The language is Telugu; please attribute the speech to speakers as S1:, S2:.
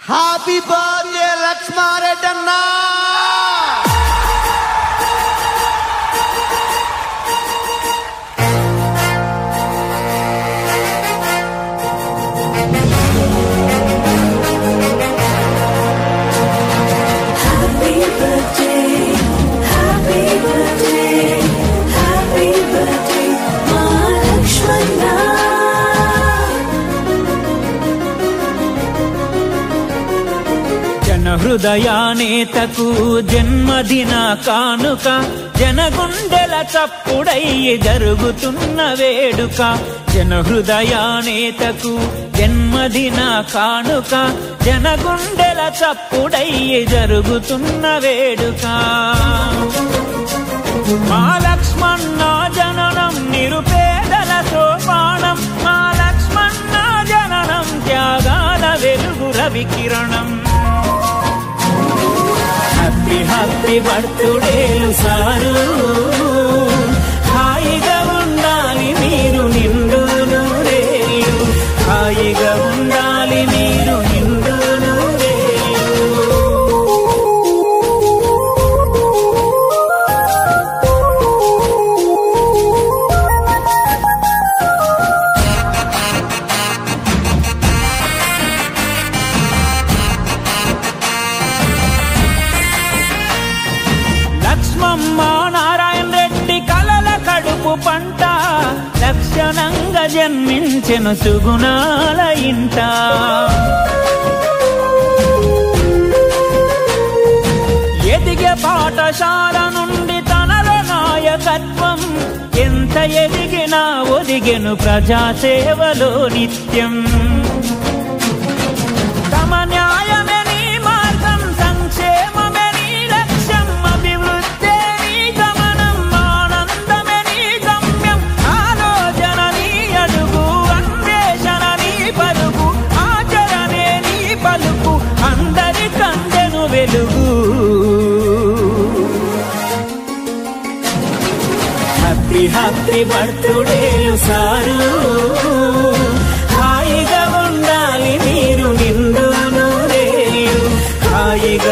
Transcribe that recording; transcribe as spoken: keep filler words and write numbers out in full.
S1: హ్యాపీ బర్త్డే లక్ష్మారెడ్డి అన్నా.
S2: హృదయానేతకు జన్మదిన కానుక జనగుండెల చప్పుడయ్యి జరుగుతున్న వేడుక. జన హృదయానేతకు జన్మదిన కానుక జనగుండెల చప్పుడయ్యి జరుగుతున్న వేడుక. మా లక్ష్మణ జననం నిరుపేదల సోపానం, మా లక్ష్మణ జననం త్యాగాల వెలుగు రవికిరణం. హ్యాపీ హ్యాపీ బర్త్డేలు సారు, హాయిగా ఉండాలి మీరు నిండు నూరేళ్ళు, హాయిగా ఉండాలి మీరు నిండు నూరేళ్ళు. లక్ష్మమ్మ నారాయణ రెడ్డి కలల కడుపు పంట, లక్షణంగా జన్మించెను సుగుణాల ఇంట. ఎదిగే పాఠశాల నుండి తనలో నాయకత్వం, ఎంత ఎదిగినా ఒదిగెను ప్రజాసేవలో నిత్యం. తమ న్యాయమే నీ మార్గం, సంక్షేమమే నీ లక్ష్యం, అభివృద్ధి నీ గమనం, ఆనందమే నీ గమ్యం. ఆలోచన నీ అడుగు, అన్వేషణ నీ పరుగు, ఆచరణే నీ పలుకు, అందరి కందెను వెలుగు. హ్యాపీ హ్యాపీ బర్త్డేలు సారు, హాయిగా ఉండాలి మీరు నిండు నూరేళ్ళు, హాయిగా